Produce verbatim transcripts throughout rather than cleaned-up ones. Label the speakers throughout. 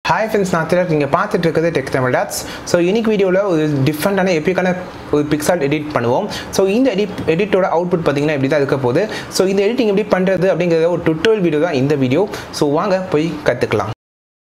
Speaker 1: Hi friends, நான் திலக் நீங்க பார்த்துட்டு இருக்கிறது டெக் தமிழ் டாட்ஸ். ஸோ இன்னைக்கு வீடியோவில் ஒரு டிஃப்ரெண்டான எப்பிக்கான ஒரு பிக்சார்ட் எடிட் பண்ணுவோம். ஸோ இந்த எடிட் எடிட்டோட அவுட்புட் பார்த்தீங்கன்னா இப்படி தான் இருக்க போகுது. ஸோ இந்த எடிட்டிங் எப்படி பண்ணுறது அப்படிங்கிறத ஒரு டுட்டோரியல் வீடியோ தான் இந்த வீடியோ. ஸோ வாங்க போய் கற்றுக்கலாம்.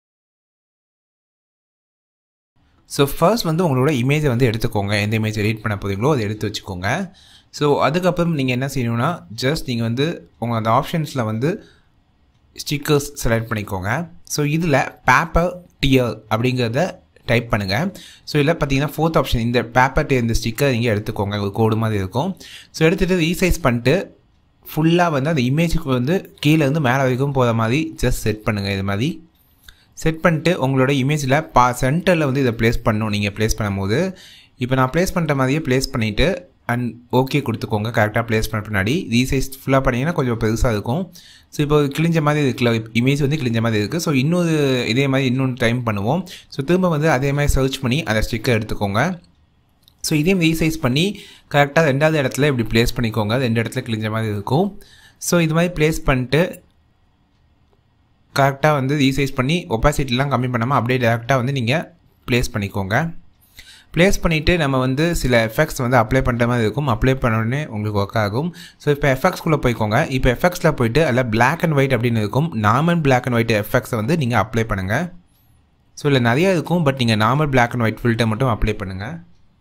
Speaker 1: ஸோ ஃபர்ஸ்ட் வந்து உங்களோட இமேஜை வந்து எடுத்துக்கோங்க. எந்த இமேஜ் எடிட் பண்ண போகிறீங்களோ அதை எடுத்து வச்சுக்கோங்க. ஸோ அதுக்கப்புறம் நீங்கள் என்ன செய்யணும்னா ஜஸ்ட் நீங்கள் வந்து உங்கள் அந்த ஆப்ஷன்ஸில் வந்து ஸ்டிக்கர்ஸ் செலக்ட் பண்ணிக்கோங்க. ஸோ இதில் பேப்பர் டியர் அப்படிங்கிறத டைப் பண்ணுங்கள். ஸோ இதில் பார்த்தீங்கன்னா ஃபோர்த் ஆப்ஷன் இந்த பேப்பர் டியர் இந்த ஸ்டிக்கர் நீங்கள் எடுத்துக்கோங்க. ஒரு கோடு மாதிரி இருக்கும். ஸோ எடுத்துகிட்டு ரீசைஸ் பண்ணிட்டு ஃபுல்லாக வந்து அந்த இமேஜுக்கு வந்து கீழே இருந்து மேலே வரைக்கும் போகிற மாதிரி ஜஸ்ட் செட் பண்ணுங்கள். இது மாதிரி செட் பண்ணிட்டு உங்களோட இமேஜில் பா சென்டரில் வந்து இதை ப்ளேஸ் பண்ணணும். நீங்கள் ப்ளேஸ் பண்ணும்போது இப்போ நான் ப்ளேஸ் பண்ணுற மாதிரியே ப்ளேஸ் பண்ணிவிட்டு அண்ட் ஓகே கொடுத்துக்கோங்க. கரெக்டாக ப்ளேஸ் பண்ண பின்னாடி ரீசைஸ் ஃபுல்லாக பண்ணிங்கன்னா கொஞ்சம் பெருசாக இருக்கும். ஸோ இப்போ கிழிஞ்ச மாதிரி இருக்குல்ல, இமேஜ் வந்து கிழிஞ்ச மாதிரி இருக்குது. ஸோ இன்னொரு இதே மாதிரி இன்னொன்று டைம் பண்ணுவோம். ஸோ திரும்ப வந்து அதே மாதிரி சர்ச் பண்ணி அந்த ஸ்டிக்கர் எடுத்துக்கோங்க. ஸோ இதையும் ரீசைஸ் பண்ணி கரெக்டாக ரெண்டாவது இடத்துல இப்படி ப்ளேஸ் பண்ணிக்கோங்க. ரெண்டு இடத்துல கிழிஞ்ச மாதிரி இருக்கும். ஸோ இது மாதிரி ப்ளேஸ் பண்ணிட்டு கரெக்டாக வந்து ரீசைஸ் பண்ணி ஒப்பாசிட்டிலாம் கம்மி பண்ணாமல் அப்படியே டேரெக்டாக வந்து நீங்கள் ப்ளேஸ் பண்ணிக்கோங்க. ப்ளேஸ் பண்ணிவிட்டு நம்ம வந்து சில எஃபெக்ட்ஸ் வந்து அப்ளை பண்ணுற மாதிரி இருக்கும். அப்ளை பண்ணோடனே உங்களுக்கு ஒர்க் ஆகும். ஸோ இப்போ எஃபெக்ட்ஸ்குள்ளே போய்க்கோங்க. இப்போ எஃபெக்ட்ஸில் போய்ட்டு அதில் பிளாக் அண்ட் ஒயிட் அப்படின்னு இருக்கும். நார்மல் பிளாக் அண்ட் ஒயிட் எஃபெக்ட்ஸை வந்து நீங்கள் அப்ளை பண்ணுங்கள். ஸோ இல்லை நிறையா இருக்கும், பட் நீங்கள் normal black and white filter மட்டும் அப்ளை பண்ணுங்கள்.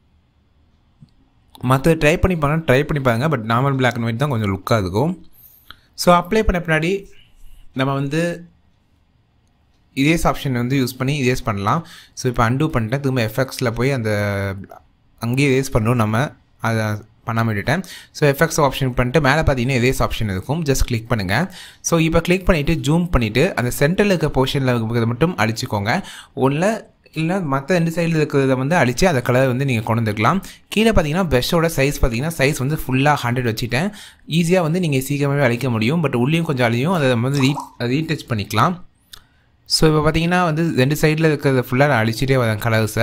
Speaker 1: மற்ற ட்ரை பண்ணி பாருங்கள் ட்ரை பண்ணி பாருங்கள் but normal black and white தான் கொஞ்சம் லுக்காக இருக்கும். ஸோ அப்ளை பண்ண பின்னாடி நம்ம வந்து இதேஸ் ஆப்ஷன் வந்து யூஸ் பண்ணி இதேஸ் பண்ணலாம். ஸோ இப்போ அன்டூ பண்ணிட்டேன். திரும்ப எஃபெக்ட்ஸில் போய் அந்த அங்கேயே இதேஸ் பண்ணணும். நம்ம அதை பண்ணாமல் விட்டுட்டேன். ஸோ எஃபெக்ட்ஸ் ஆப்ஷன் பண்ணிட்டு மேலே பார்த்தீங்கன்னா இதேஸ் ஆப்ஷன் இருக்கும். ஜஸ்ட் கிளிக் பண்ணுங்கள். ஸோ இப்போ கிளிக் பண்ணிவிட்டு ஜூம் பண்ணிவிட்டு அந்த சென்டரில் இருக்க போர்ஷனில் இருக்கிறத மட்டும் அழிச்சிக்கோங்க. ஒன்றில் இல்லை மற்ற ரெண்டு சைடில் இருக்கிறத வந்து அழித்து அந்த கலர் வந்து நீங்கள் கொண்டு வந்துக்கலாம். கீழே பார்த்தீங்கன்னா ப்ரஷோட சைஸ் பார்த்தீங்கன்னா சைஸ் வந்து ஃபுல்லாக ஹண்ட்ரட் வச்சுட்டேன். ஈஸியாக வந்து நீங்கள் சீக்கிரமாகவே அழிக்க முடியும். பட் உள்ளேயும் கொஞ்சம் அழியும். அதை வந்து ரீ ரீடச் பண்ணிக்கலாம். ஸோ இப்போ பார்த்தீங்கன்னா வந்து ரெண்டு சைடில் இருக்கிறத ஃபுல்லாக நான் அழிச்சிட்டே வரேன் கலர்ஸை.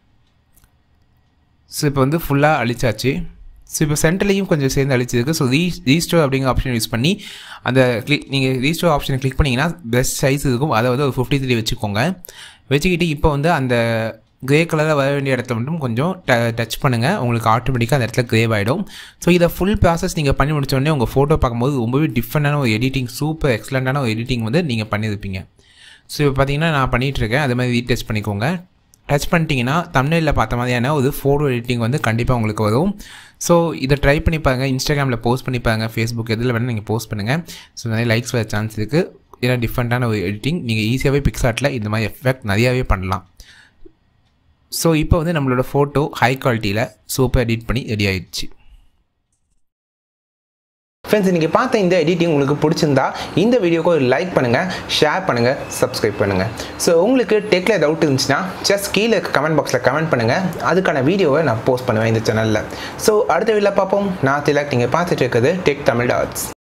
Speaker 1: ஸோ இப்போ வந்து ஃபுல்லாக அழிச்சாச்சு. ஸோ இப்போ சென்டர்லேயும் கொஞ்சம் சேர்ந்து அழிச்சிருக்கு. ஸோ ரீ ரீஸ்டோர் அப்படிங்கிற ஆப்ஷன் யூஸ் பண்ணி அந்த கிளிக் நீங்கள் ரீஸ்டோர் ஆப்ஷனை கிளிக் பண்ணிங்கன்னா பெஸ்ட் சைஸ் இருக்கும். அதை வந்து ஒரு ஃபிஃப்டி த்ரீ வச்சுக்கோங்க. வச்சுக்கிட்டு இப்போ வந்து அந்த க்ரே கலரில் வர வேண்டிய இடத்துல மட்டும் கொஞ்சம் ட டச் பண்ணுங்கள். உங்களுக்கு ஆட்டோமேட்டிக்காக அந்த இடத்துல க்ரேவ் ஆகிடும். ஸோ இதை ஃபுல் ப்ராசஸ் நீங்கள் பண்ணி முடிச்சோடனே உங்கள் ஃபோட்டோ பார்க்கும்போது ரொம்பவே டிஃப்ரெண்டான ஒரு எடிட்டிங், சூப்பர் எக்ஸலண்ட்டான ஒரு எடிட்டிங் வந்து நீங்கள் பண்ணியிருப்பீங்க. ஸோ இப்போ பார்த்தீங்கன்னா நான் பண்ணிகிட்ருக்கேன். அது மாதிரி ரீடச் பண்ணிக்கோங்க. டச் பண்ணிட்டீங்கன்னா தம்ப்நெயிலில் பார்த்த மாதிரியான ஒரு ஃபோட்டோ எடிட்டிங் வந்து கண்டிப்பாக உங்களுக்கு வரும். ஸோ இதை ட்ரை பண்ணி பாருங்கள். இன்ஸ்டாகிராமில் போஸ்ட் பண்ணி பாருங்கள். ஃபேஸ்புக் எதில் வேணால் நீங்கள் போஸ்ட் பண்ணுங்கள். ஸோ நிறைய லைக்ஸ் வர சான்ஸ் இருக்குது. ஏன்னா டிஃப்ரெண்ட்டான ஒரு எடிட்டிங் நீங்கள் ஈஸியாகவே பிக்சார்ட்டில் இந்த மாதிரி எஃபெக்ட் நிறையாவே பண்ணலாம். ஸோ இப்போ வந்து நம்மளோட ஃபோட்டோ ஹை குவாலிட்டியில் சூப்பர் எடிட் பண்ணி ரெடி ஆகிடுச்சு. ஃப்ரெண்ட்ஸ், நீங்கள் பார்த்த இந்த எடிட்டிங் உங்களுக்கு பிடிச்சிருந்தா இந்த வீடியோக்கு ஒரு லைக் பண்ணுங்கள், ஷேர் பண்ணுங்கள், சப்ஸ்கிரைப் பண்ணுங்கள். ஸோ உங்களுக்கு டெக்கில் டவுட் இருந்துச்சுன்னா ஜஸ்ட் கீழே கமெண்ட் பாக்ஸில் கமெண்ட் பண்ணுங்கள். அதுக்கான வீடியோவை நான் போஸ்ட் பண்ணுவேன் இந்த சேனலில். ஸோ அடுத்த வீடியோவில் பார்ப்போம். நான் திலக், நீங்கள் பார்த்துட்டு இருக்கிறது டெக் தமிழ் டாட்ஸ்.